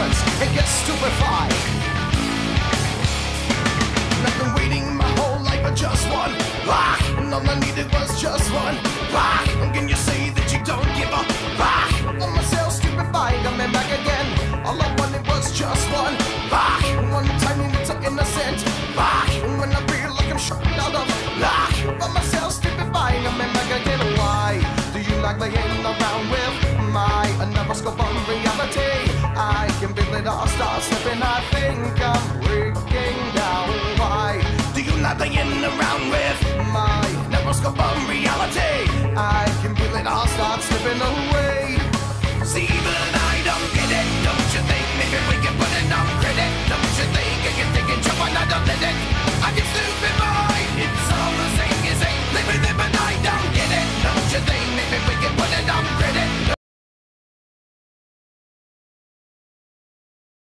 ignorance and get stupefied. And I've been waiting my whole life for just one rock, and all I needed was just one rock. And can you say that you don't give a rock? I found myself stupefied, coming back again. All I wanted was just one rock, one tiny little innocent rock. And when I feel like I'm shot out of luck, I found myself stupefied, coming back again. Why do you like playing around with my another scope on reality? I can feel it all start slipping. I